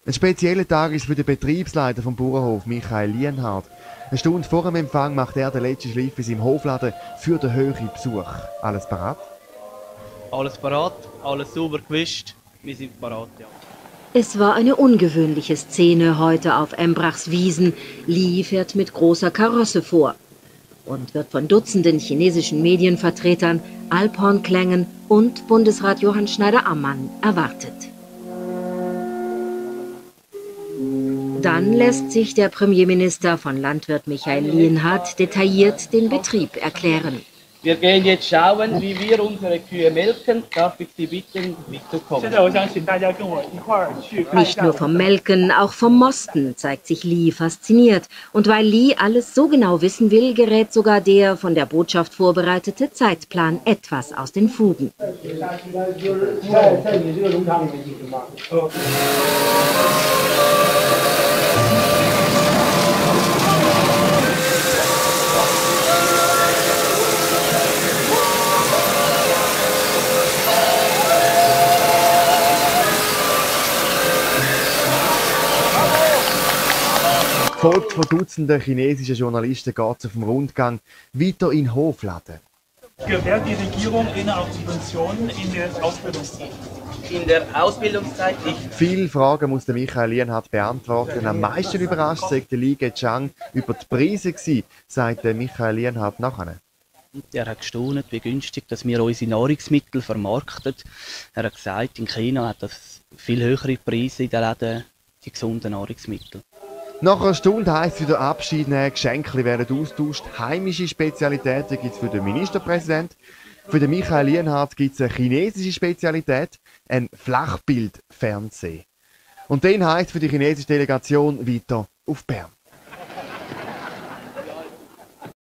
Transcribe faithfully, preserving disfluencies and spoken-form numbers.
Ein spezieller Tag ist für den Betriebsleiter vom Bauernhof, Michael Lienhard. Eine Stunde vor dem Empfang macht er den letzten Schliff in seinem Hofladen für den höheren Besuch. Alles parat? Alles parat, alles sauber gewischt. Wir sind parat, ja. Es war eine ungewöhnliche Szene heute auf Embrachs Wiesen. Li fährt mit großer Karosse vor und wird von Dutzenden chinesischen Medienvertretern, Alphornklängen und Bundesrat Johann Schneider-Ammann erwartet. Dann lässt sich der Premierminister von Landwirt Michael Lienhard detailliert den Betrieb erklären. Wir gehen jetzt schauen, wie wir unsere Kühe melken. Darf ich Sie bitten, mitzukommen? Nicht nur vom Melken, auch vom Mosten zeigt sich Li fasziniert. Und weil Li alles so genau wissen will, gerät sogar der von der Botschaft vorbereitete Zeitplan etwas aus den Fugen. Gefolgt von Dutzenden chinesischen Journalisten geht es auf dem Rundgang weiter in den Hofladen. Gewährt die Regierung eine Subventionen in der Ausbildungszeit? In der Ausbildungszeit nicht. Viele Fragen muss der Michael Lienhard beantworten. Am meisten überrascht sagt der Li Keqiang über die Preise gewesen, sagt der Michael Lienhard nachher. Er hat gestaunt, wie günstig dass wir unsere Nahrungsmittel vermarkten. Er hat gesagt, in China hat das viel höhere Preise in den Läden, die gesunden Nahrungsmittel. Nach einer Stunde heisst es wieder Abschied nehmen, Geschenke werden austauscht, heimische Spezialitäten gibt es für den Ministerpräsidenten. Für den Michael Lienhard gibt es eine chinesische Spezialität, ein Flachbildfernsehen. Und dann heisst für die chinesische Delegation weiter auf Bern.